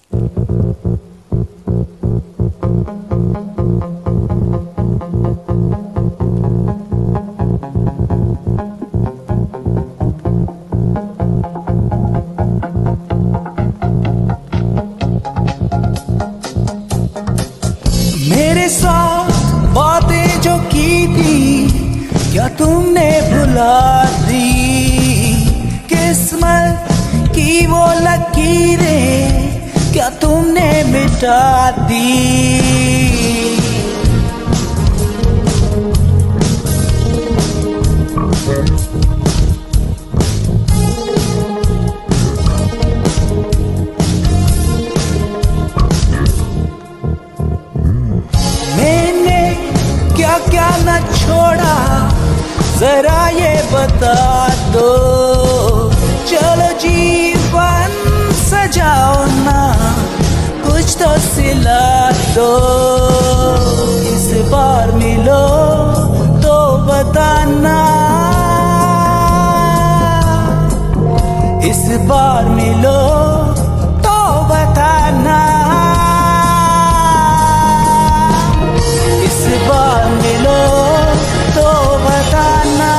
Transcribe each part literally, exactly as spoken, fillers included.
मेरे साथ बातें जो की थी क्या तुमने भुला दी? किस्मत की वो लकीरें क्या तुमने मिटा दी? क्या क्या न छोड़ा जरा ये बता दो। चलो जीवन सजाओ ना कुछ तो सिला दो। इस बार मिलो तो बताना, इस बार मिलो तो बताना, इस बार मिलो तो बताना,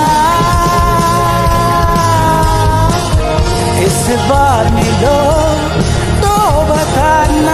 इस बार मिलो तो बताना।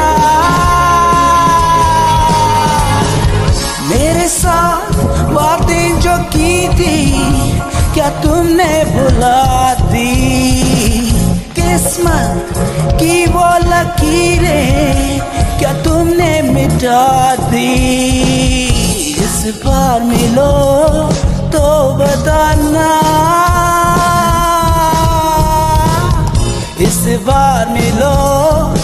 मेरे साथ बातें जो की थी क्या तुमने भुला दी? किस्मत की वो लकीरें क्या तुमने मिटा दी? इस बार मिलो तो बताना, इस बार मिलो